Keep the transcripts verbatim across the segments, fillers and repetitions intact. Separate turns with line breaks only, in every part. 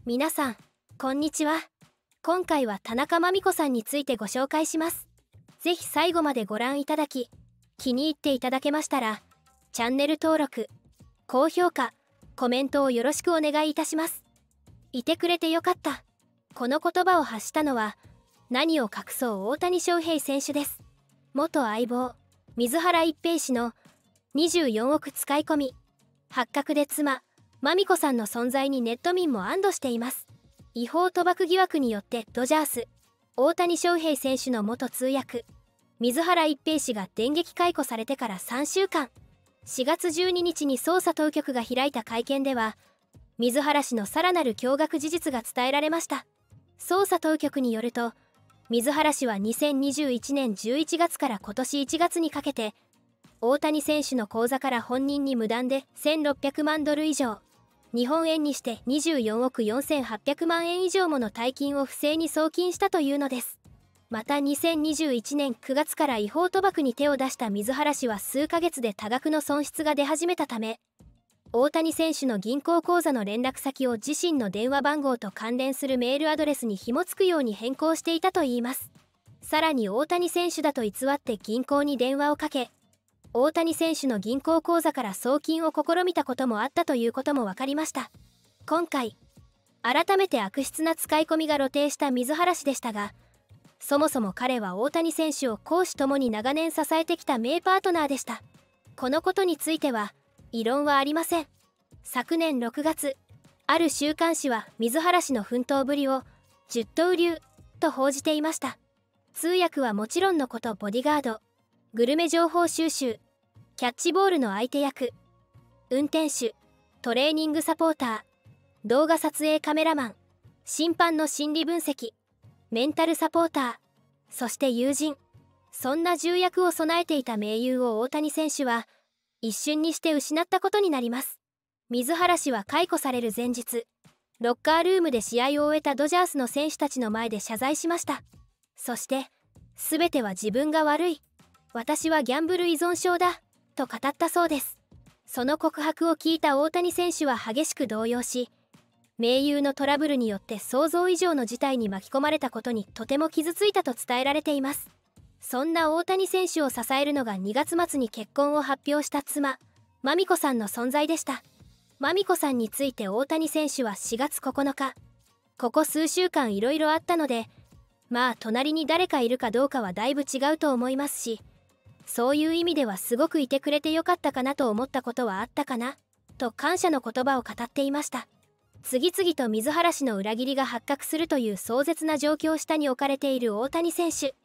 皆さんこんにちは。今回は田中真美子さんについてご紹介します。ぜひ最後までご覧いただき、気に入っていただけましたらチャンネル登録、高評価、コメントをよろしくお願いいたします。いてくれてよかった。この言葉を発したのは何を隠そう大谷翔平選手です。元相棒水原一平氏のにじゅうよんおく使い込み発覚で妻真美子さんの存在にネット民も安堵しています。違法賭博疑惑によってドジャース大谷翔平選手の元通訳水原一平氏が電撃解雇されてからさんしゅうかん、しがつじゅうににちに捜査当局が開いた会見では水原氏のさらなる驚愕事実が伝えられました。捜査当局によると水原氏はにせんにじゅういちねんじゅういちがつから今年いちがつにかけて大谷選手の口座から本人に無断でせんろっぴゃくまんドル以上、日本円にしてにじゅうよんおくよんせんはっぴゃくまんえん以上もの大金を不正に送金したというのです。またにせんにじゅういちねんくがつから違法賭博に手を出した水原氏は数ヶ月で多額の損失が出始めたため、大谷選手の銀行口座の連絡先を自身の電話番号と関連するメールアドレスに紐付くように変更していたといいます。さらに大谷選手だと偽って銀行に電話をかけ、大谷選手の銀行口座から送金を試みたこともあったということも分かりました。今回改めて悪質な使い込みが露呈した水原氏でしたが、そもそも彼は大谷選手を公私ともに長年支えてきた名パートナーでした。このことについては異論はありません。昨年ろくがつ、ある週刊誌は水原氏の奮闘ぶりをじゅっとう流と報じていました。通訳はもちろんのことボディガード、グルメ情報収集、キャッチボールの相手役、運転手、トレーニングサポーター、動画撮影カメラマン、審判の心理分析、メンタルサポーター、そして友人、そんな重役を備えていた盟友を大谷選手は一瞬にして失ったことになります。水原氏は解雇される前日、ロッカールームで試合を終えたドジャースの選手たちの前で謝罪しました。そして全ては自分が悪い、私はギャンブル依存症だと語ったそうです。その告白を聞いた大谷選手は激しく動揺し、盟友のトラブルによって想像以上の事態に巻き込まれたことにとても傷ついたと伝えられています。そんな大谷選手を支えるのがにがつ末に結婚を発表した妻真美子さんの存在でした。真美子さんについて大谷選手はしがつここのか、ここ数週間いろいろあったので、まあ隣に誰かいるかどうかはだいぶ違うと思いますし、そういう意味ではすごくいてくれてよかったかなと思ったことはあったかなと感謝の言葉を語っていました。次々と水原氏の裏切りが発覚するという壮絶な状況下に置かれている大谷選手。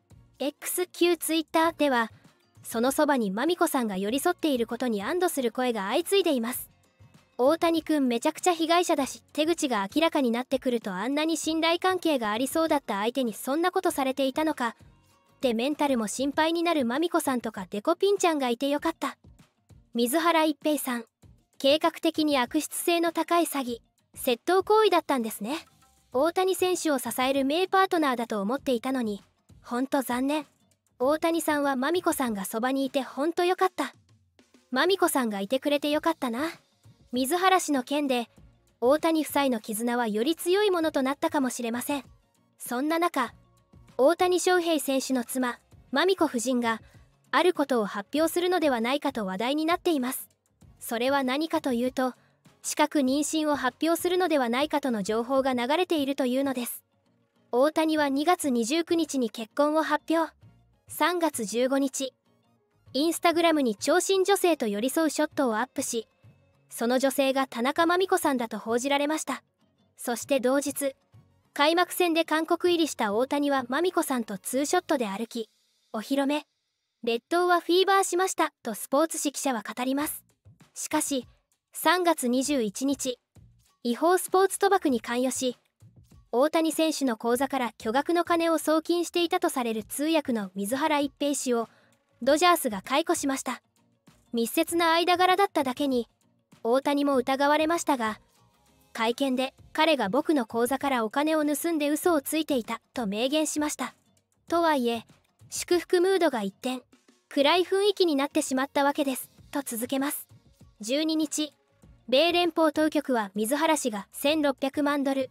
X 旧 Twitter ではそのそばに真美子さんが寄り添っていることに安堵する声が相次いでいます。大谷くんめちゃくちゃ被害者だし、手口が明らかになってくるとあんなに信頼関係がありそうだった相手にそんなことされていたのかってメンタルも心配になる真美子さんとかデコピンちゃんがいてよかった。水原一平さん、計画的に悪質性の高い詐欺、窃盗行為だったんですね。大谷選手を支える名パートナーだと思っていたのに、ほんと残念。大谷さんは真美子さんがそばにいてほんとよかった。真美子さんがいてくれてよかったな。水原氏の件で大谷夫妻の絆はより強いものとなったかもしれません。そんな中、大谷翔平選手の妻真美子夫人があることを発表するのではないかと話題になっています。それは何かというと、近く妊娠を発表するのではないかとの情報が流れているというのです。大谷はにがつにじゅうくにちに結婚を発表。さんがつじゅうごにち、インスタグラムに長身女性と寄り添うショットをアップし、その女性が田中真美子さんだと報じられました。そして同日、開幕戦で韓国入りした大谷は真美子さんとツーショットで歩き、お披露目。列島はフィーバーしましたとスポーツ紙記者は語ります。しかしさんがつにじゅういちにち、違法スポーツ賭博に関与し、大谷選手の口座から巨額の金を送金していたとされる通訳の水原一平氏をドジャースが解雇しました。密接な間柄だっただけに大谷も疑われましたが、会見で彼が僕の口座からお金を盗んで嘘をついていたと明言しました。とはいえ祝福ムードが一転、暗い雰囲気になってしまったわけですと続けます。じゅうににち、米連邦当局は水原氏がせんろっぴゃくまんドル、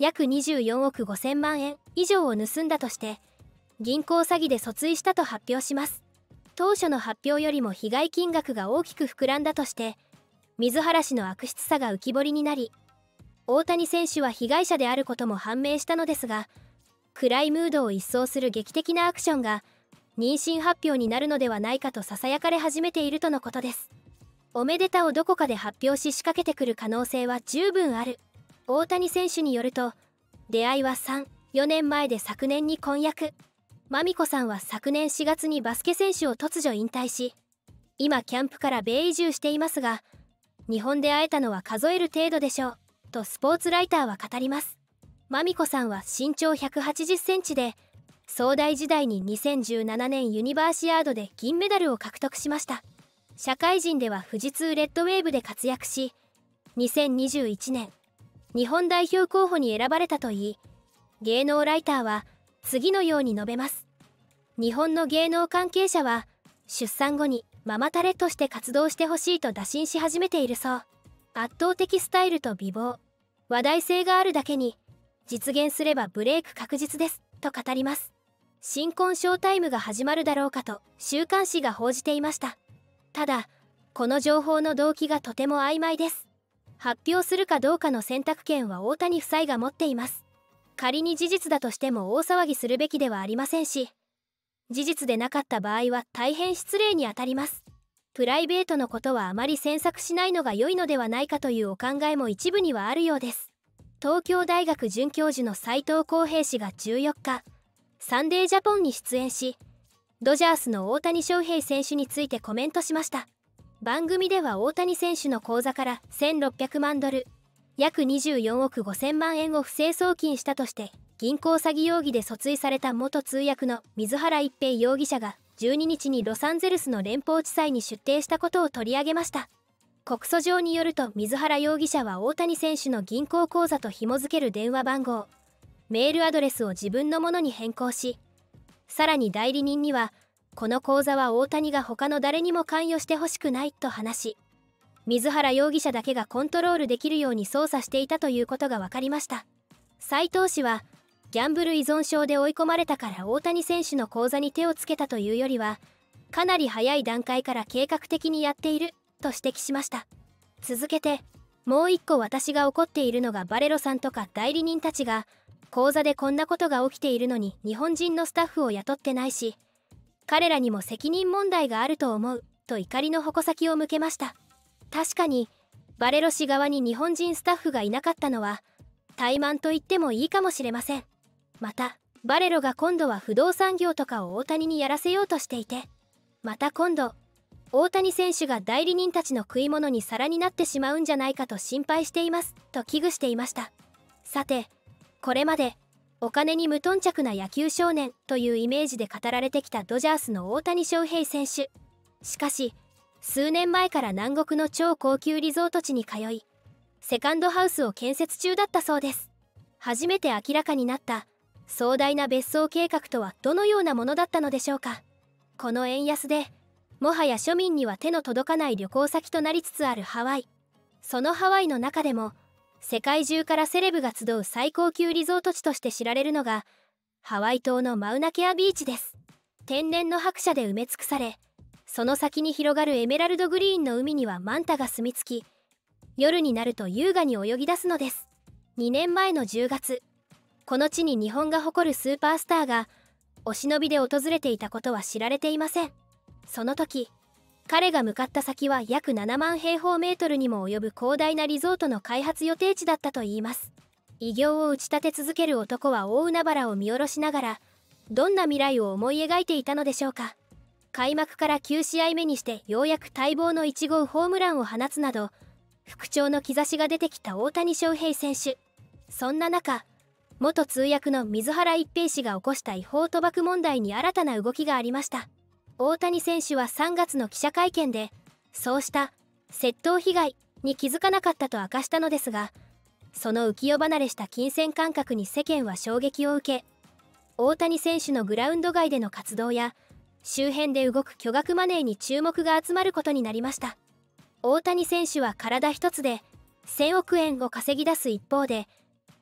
約にじゅうよんおくごせんまんえん以上を盗んだとして銀行詐欺で訴追したと発表します。当初の発表よりも被害金額が大きく膨らんだとして水原氏の悪質さが浮き彫りになり、大谷選手は被害者であることも判明したのですが、暗いムードを一掃する劇的なアクションが妊娠発表になるのではないかとささやかれ始めているとのことです。おめでたをどこかで発表し仕掛けてくる可能性は十分ある。大谷選手によると、出会いはさん、よねんまえで昨年に婚約。まみこさんは昨年しがつにバスケ選手を突如引退し、今キャンプから米移住していますが、日本で会えたのは数える程度でしょうとスポーツライターは語ります。まみこさんは身長ひゃくはちじゅっセンチで、早大時代ににせんじゅうななねんユニバーシアードで銀メダルを獲得しました。社会人では富士通レッドウェーブで活躍し、にせんにじゅういちねん日本代表候補に選ばれたといい、芸能ライターは次のように述べます。日本の芸能関係者は出産後にママタレとして活動してほしいと打診し始めているそう。圧倒的スタイルと美貌、話題性があるだけに実現すればブレイク確実ですと語ります。新婚ショータイムが始まるだろうかと週刊誌が報じていました。ただこの情報の動機がとても曖昧です。発表するかどうかの選択権は大谷夫妻が持っています。仮に事実だとしても大騒ぎするべきではありませんし、事実でなかった場合は大変失礼にあたります。プライベートのことはあまり詮索しないのが良いのではないかというお考えも一部にはあるようです。東京大学准教授の斉藤浩平氏がじゅうよっか、サンデージャポンに出演し、ドジャースの大谷翔平選手についてコメントしました。番組では大谷選手の口座からせんろっぴゃくまんドル、約にじゅうよんおくごせんまんえんを不正送金したとして銀行詐欺容疑で訴追された元通訳の水原一平容疑者がじゅうににちにロサンゼルスの連邦地裁に出廷したことを取り上げました。告訴状によると、水原容疑者は大谷選手の銀行口座と紐付ける電話番号、メールアドレスを自分のものに変更し、さらに代理人にはこの口座は大谷が他の誰にも関与してほしくないと話し、水原容疑者だけがコントロールできるように操作していたということが分かりました。斉藤氏は、ギャンブル依存症で追い込まれたから大谷選手の口座に手をつけたというよりは、かなり早い段階から計画的にやっていると指摘しました。続けて、もう一個私が怒っているのがバレロさんとか代理人たちが口座でこんなことが起きているのに日本人のスタッフを雇ってないし、彼らにも責任問題があると思うと怒りの矛先を向けました。確かにバレロ氏側に日本人スタッフがいなかったのは怠慢と言ってもいいかもしれません。またバレロが今度は不動産業とかを大谷にやらせようとしていて、また今度大谷選手が代理人たちの食い物に皿になってしまうんじゃないかと心配していますと危惧していました。さて、これまでお金に無頓着な野球少年というイメージで語られてきたドジャースの大谷翔平選手。しかし数年前から南国の超高級リゾート地に通い、セカンドハウスを建設中だったそうです。初めて明らかになった壮大な別荘計画とはどのようなものだったのでしょうか。この円安でもはや庶民には手の届かない旅行先となりつつあるハワイ。そのハワイの中でも世界中からセレブが集う最高級リゾート地として知られるのがハワイ島のマウナケアビーチです。天然の白砂で埋め尽くされ、その先に広がるエメラルドグリーンの海にはマンタが住み着き、夜になると優雅に泳ぎ出すのです。にねんまえのじゅうがつ、この地に日本が誇るスーパースターがお忍びで訪れていたことは知られていません。その時、彼が向かった先は約ななまんへいほうメートルにも及ぶ広大なリゾートの開発予定地だったといいます。偉業を打ち立て続ける男は大海原を見下ろしながら、どんな未来を思い描いていたのでしょうか。開幕からきゅうしあいめにしてようやく待望のいちごうホームランを放つなど、復調の兆しが出てきた大谷翔平選手。そんな中、元通訳の水原一平氏が起こした違法賭博問題に新たな動きがありました。大谷選手はさんがつの記者会見で、そうした窃盗被害に気づかなかったと明かしたのですが、その浮世離れした金銭感覚に世間は衝撃を受け、大谷選手のグラウンド外での活動や周辺で動く巨額マネーに注目が集まることになりました。大谷選手は体一つでせんおくえんを稼ぎ出す一方で、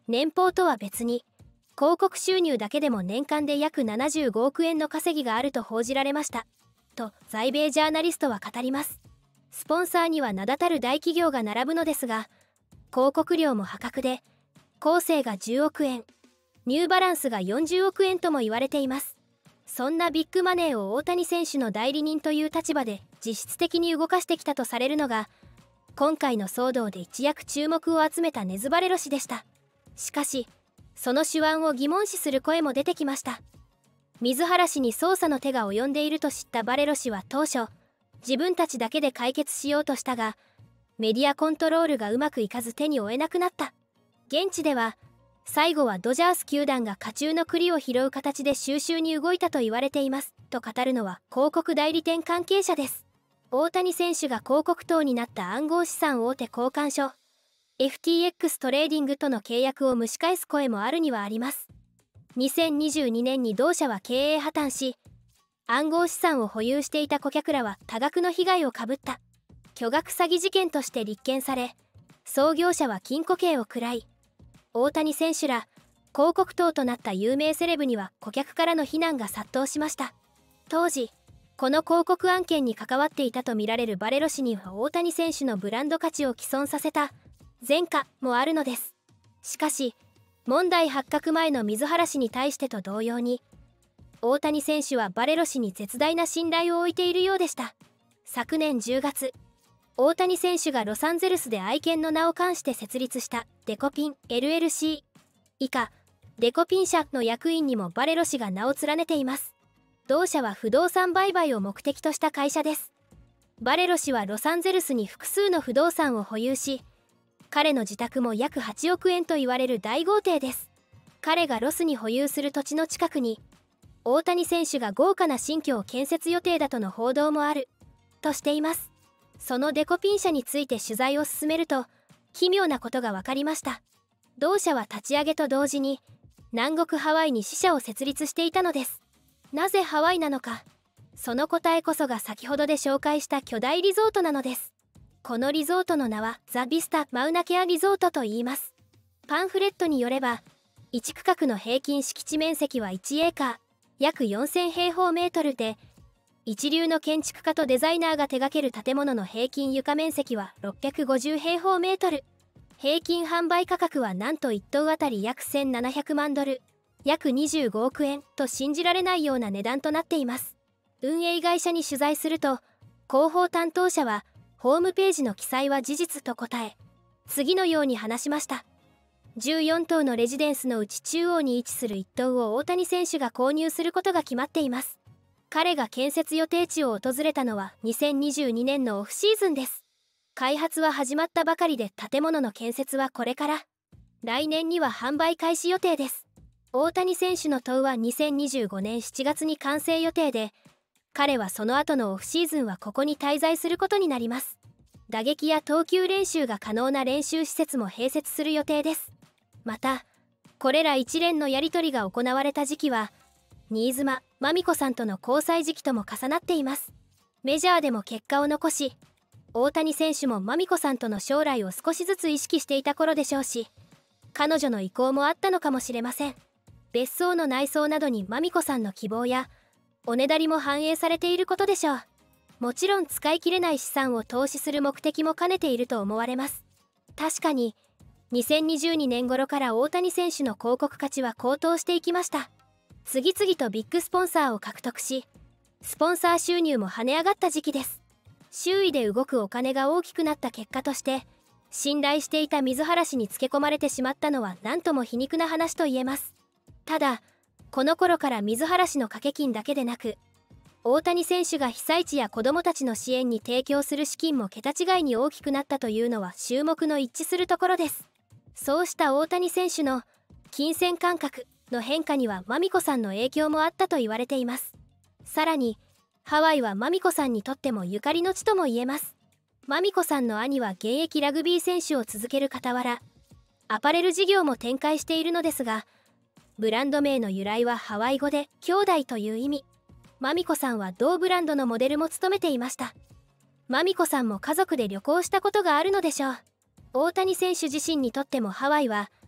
年俸とは別に広告収入だけでも年間で約ななじゅうごおくえんの稼ぎがあると報じられましたと在米ジャーナリストは語ります。スポンサーには名だたる大企業が並ぶのですが、広告料も破格でコーセーがじゅうおくえん、ニューバランスがよんじゅうおくえんとも言われています。そんなビッグマネーを大谷選手の代理人という立場で実質的に動かしてきたとされるのが、今回の騒動で一躍注目を集めたネズ・バレロ氏でした。しかしその手腕を疑問視する声も出てきました。水原氏に捜査の手が及んでいると知ったバレロ氏は当初、自分たちだけで解決しようとしたが、メディアコントロールがうまくいかず手に負えなくなった。現地では最後はドジャース球団が火中の栗を拾う形で収拾に動いたと言われていますと語るのは広告代理店関係者です。大谷選手が広告塔になった暗号資産大手交換所 エフティーエックス トレーディングとの契約を蒸し返す声もあるにはあります。にせんにじゅうにねんに同社は経営破綻し、暗号資産を保有していた顧客らは多額の被害をかぶった巨額詐欺事件として立件され、創業者は禁錮刑を食らい、大谷選手ら広告塔となった有名セレブには顧客からの非難が殺到しました。当時この広告案件に関わっていたとみられるバレロ氏には大谷選手のブランド価値を毀損させた前科もあるのです。しかし問題発覚前の水原氏に対してと同様に、大谷選手はバレロ氏に絶大な信頼を置いているようでした。昨年じゅうがつ、大谷選手がロサンゼルスで愛犬の名を冠して設立したデコピン エルエルシー 以下デコピン社の役員にもバレロ氏が名を連ねています。同社は不動産売買を目的とした会社です。バレロ氏はロサンゼルスに複数の不動産を保有し、彼の自宅も約はちおくえんと言われる大豪邸です。彼がロスに保有する土地の近くに大谷選手が豪華な新居を建設予定だとの報道もあるとしています。そのデコピン社について取材を進めると奇妙なことが分かりました。同社は立ち上げと同時に南国ハワイに支社を設立していたのです。なぜハワイなのか、その答えこそが先ほどで紹介した巨大リゾートなのです。このリゾートの名はザ・ビスタ・マウナケアリゾートと言います。パンフレットによればいち区画の平均敷地面積はいちエーカー、約よんせんへいほうメートルで、一流の建築家とデザイナーが手掛ける建物の平均床面積はろっぴゃくごじゅうへいほうメートル、平均販売価格はなんといっとうあたり約せんななひゃくまんドル、約にじゅうごおくえんと信じられないような値段となっています。運営会社に取材すると、広報担当者はホームページの記載は事実と答え、次のように話しました。じゅうよんとうのレジデンスのうち中央に位置するいっとうを大谷選手が購入することが決まっています。彼が建設予定地を訪れたのはにせんにじゅうにねんのオフシーズンです。開発は始まったばかりで建物の建設はこれから。来年には販売開始予定です。大谷選手の塔はにせんにじゅうごねんしちがつに完成予定で、彼はその後のオフシーズンはここに滞在することになります。打撃や投球練習が可能な練習施設も併設する予定です。また、これら一連のやり取りが行われた時期は、新妻真美子さんとの交際時期とも重なっています。メジャーでも結果を残し、大谷選手も真美子さんとの将来を少しずつ意識していた頃でしょうし、彼女の意向もあったのかもしれません。別荘の内装などに真美子さんの希望やおねだりも反映されていることでしょう。もちろん使い切れない資産を投資する目的も兼ねていると思われます。確かににせんにじゅうにねん頃から大谷選手の広告価値は高騰していきました。次々とビッグスポンサーを獲得し、スポンサー収入も跳ね上がった時期です。周囲で動くお金が大きくなった結果として、信頼していた水原氏につけ込まれてしまったのは何とも皮肉な話と言えます。ただ、この頃から水原氏の掛け金だけでなく、大谷選手が被災地や子どもたちの支援に提供する資金も桁違いに大きくなったというのは注目の一致するところです。そうした大谷選手の金銭感覚の変化には真美子さんの影響もあったと言われています。さらに、ハワイは真美子さんにとってもゆかりの地とも言えます。真美子さんの兄は現役ラグビー選手を続ける傍ら、アパレル事業も展開しているのですが、ブランド名の由来はハワイ語で兄弟という意味。真美子さんは同ブランドのモデルも務めていました。真美子さんも家族で旅行したことがあるのでしょう。大谷選手自身にとってもハワイは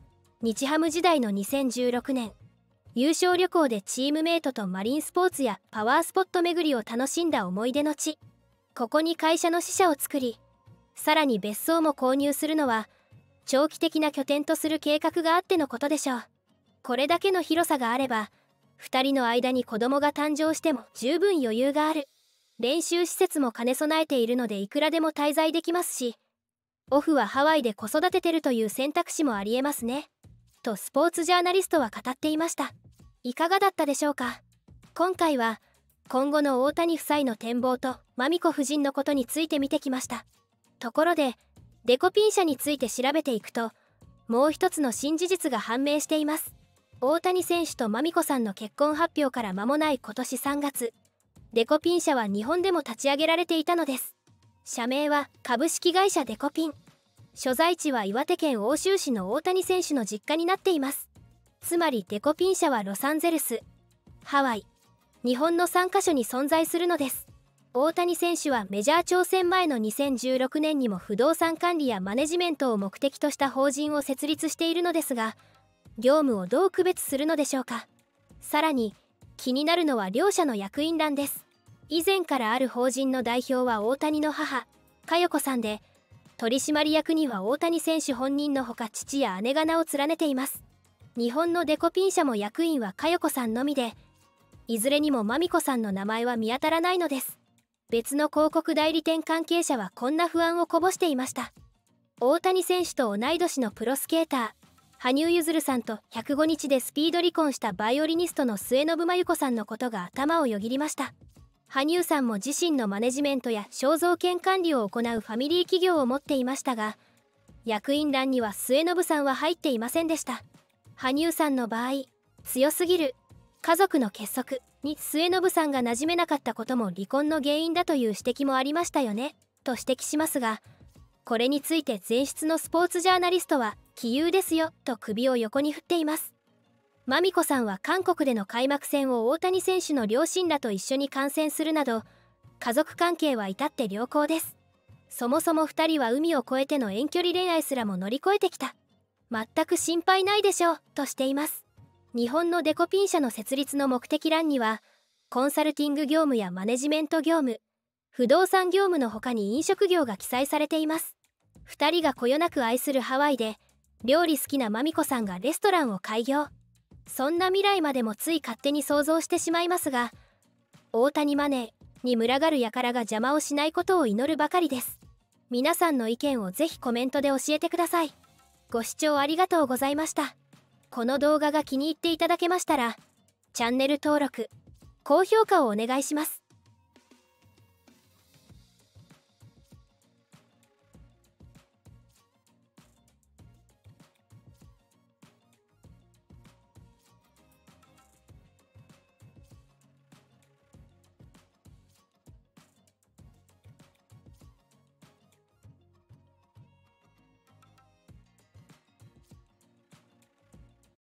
日ハム時代のにせんじゅうろくねん、優勝旅行でチームメイトとマリンスポーツやパワースポット巡りを楽しんだ思い出の地。ここに会社の支社を作り、さらに別荘も購入するのは長期的な拠点とする計画があってのことでしょう。これだけの広さがあればふたりの間に子供が誕生しても十分余裕がある。練習施設も兼ね備えているのでいくらでも滞在できますし、オフはハワイで子育ててるという選択肢もありえますね、とスポーツジャーナリストは語っていました。いかがだったでしょうか。今回は今後の大谷夫妻の展望とマミコ夫人のことについて見てきました。ところでデコピン社について調べていくと、もう一つの新事実が判明しています。大谷選手とマミコさんの結婚発表から間もない今年さんがつ、デコピン社は日本でも立ち上げられていたのです。社名は株式会社デコピン。所在地は岩手県奥州市の大谷選手の実家になっています。つまりデコピン社はロサンゼルス、ハワイ、日本のさんカ所に存在するのです。大谷選手はメジャー挑戦前のにせんじゅうろくねんにも不動産管理やマネジメントを目的とした法人を設立しているのですが、業務をどう区別するのでしょうか。さらに気になるのは両社の役員欄です。以前からある法人の代表は大谷の母、佳代子さんで、取締役には大谷選手本人のほか父や姉が名を連ねています。日本のデコピン社も役員は佳代子さんのみで、いずれにもマミコさんの名前は見当たらないのです。別の広告代理店関係者はこんな不安をこぼしていました。大谷選手と同い年のプロスケーター、羽生結弦さんとひゃくごにちでスピード離婚したバイオリニストの末延真由子さんのことが頭をよぎりました。羽生さんも自身のマネジメントや肖像権管理を行うファミリー企業を持っていましたが、役員欄には末延さんは入っていませんでした。羽生さんの場合、強すぎる家族の結束に末延さんが馴染めなかったことも離婚の原因だという指摘もありましたよね、と指摘しますが、これについて前室のスポーツジャーナリストは杞憂ですよと首を横に振っています。マミコさんは韓国での開幕戦を大谷選手の両親らと一緒に観戦するなど、家族関係は至って良好です。そもそもふたりは海を越えての遠距離恋愛すらも乗り越えてきた。全く心配ないでしょう、としています。日本のデコピン社の設立の目的欄には、コンサルティング業務やマネジメント業務、不動産業務の他に飲食業が記載されています。ふたりがこよなく愛するハワイで、料理好きなマミコさんがレストランを開業。そんな未来までもつい勝手に想像してしまいますが、大谷マネーに群がる輩が邪魔をしないことを祈るばかりです。皆さんの意見をぜひコメントで教えてください。ご視聴ありがとうございました。この動画が気に入っていただけましたら、チャンネル登録、高評価をお願いします。